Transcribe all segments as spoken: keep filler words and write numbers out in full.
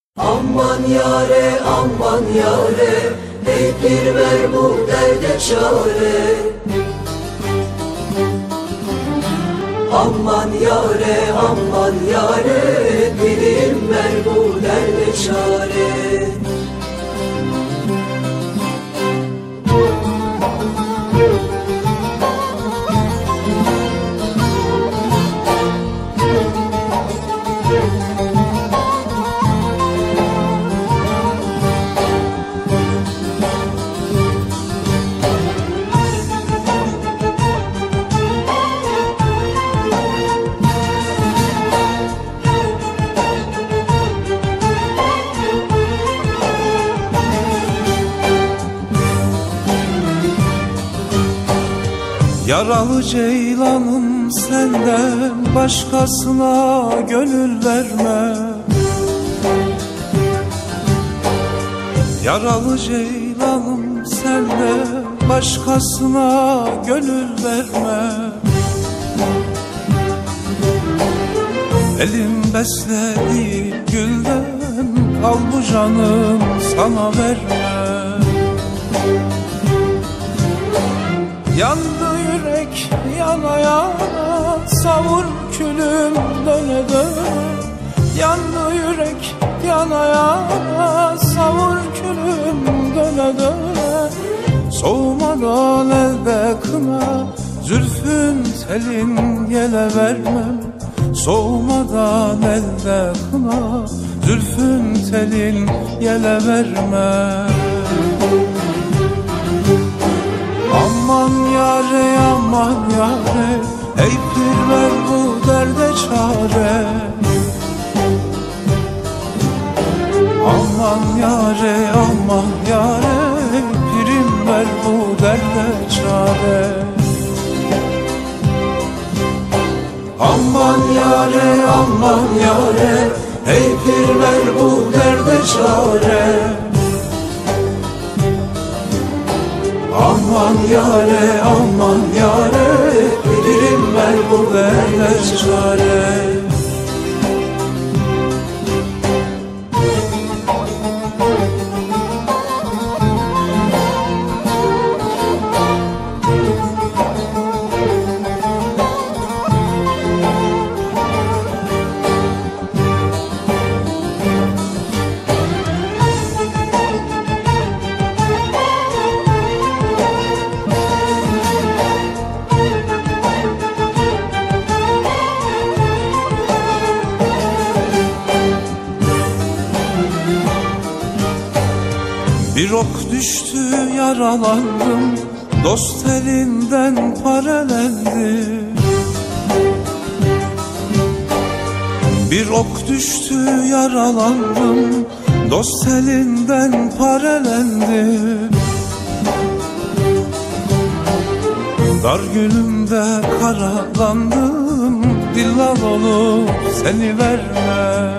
Aman yare, aman yare, ey pir ver bu derde çare. Aman yare, aman yare, pirim ver bu derde çare. Yaralı ceylanım senden başkasına gönül verme. Yaralı ceylanım senden başkasına gönül verme. Elim beslediği gülden al bu canım sana verme. Yandı yürek yana yana, savur külüm döne döne. Yandı yürek yana yana, savur külüm döne döne. Soğumadan elde kına, zülfün telin yele vermem. Soğumadan elde kına, zülfün telin yele vermem. Aman yare, aman yare, ey pir ver bu derde çare. Aman yare, aman yare, pirim ver bu derde çare. Aman yare, aman yare, ey pir ver bu derde çare. Aman yare, aman yare, pirim ver bu derde çare. Bir ok düştü yaralandım, dost elinden parelendi. Bir ok düştü yaralandım, dost elinden parelendi. Dar günümde karalandım, dillal olup seni verme.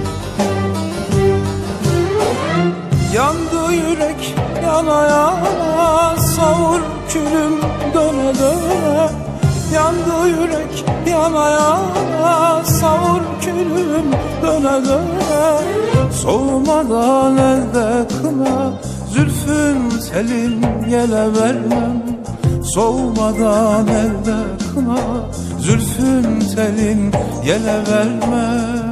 Yandı yürek yana yana, savur külüm döne döne. Yandı yürek yana yana, savur külüm döne döne. Soğumadan elde kına, zülfün telin yele vermem. Soğumadan elde kına, zülfün telin yele vermem.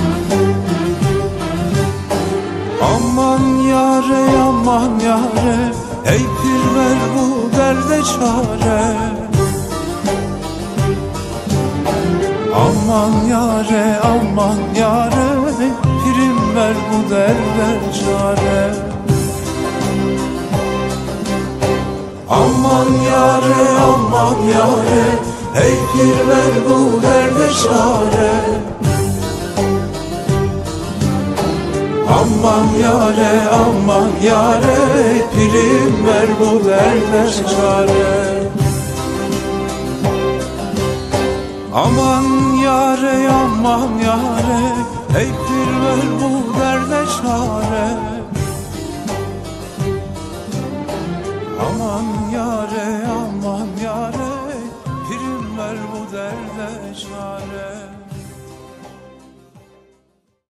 Aman yare, aman yare, ey pir ver bu derde çare. Aman yare, aman yare, pirim ver bu derde çare. Aman yare, aman yare, ey pir ver bu derde çare. Aman yare, aman yare, pirim ver bu derde çare. Aman yare, aman yare, ey pir ver bu derde çare.